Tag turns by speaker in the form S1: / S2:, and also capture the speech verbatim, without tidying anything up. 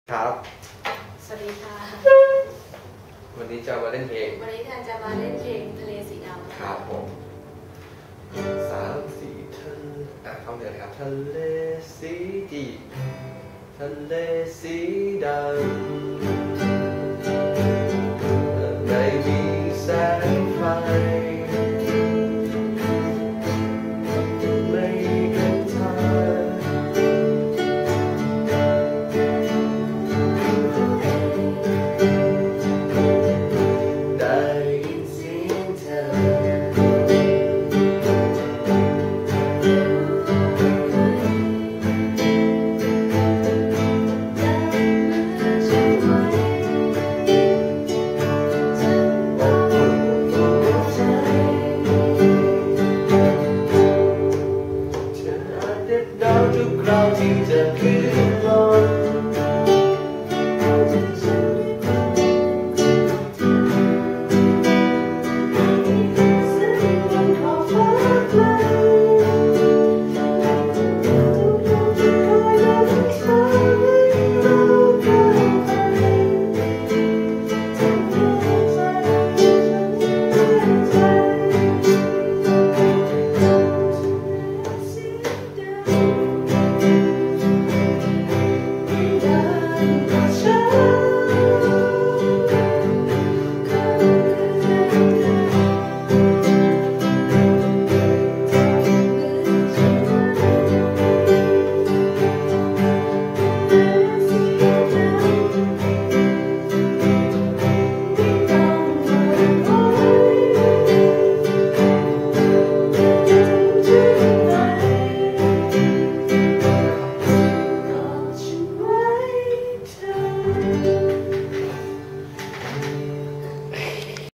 S1: ครับ
S2: สวัสดีค่ะ
S1: วันนี้จะมาเล่นเพลง
S2: วันนี้แทนจะมาเล่นเพลงทะเลสีดำ
S1: ครับผมสามสี่ทะเลอ่ะคำเดียวเลยครับทะเลสีดีทะเลสีดำ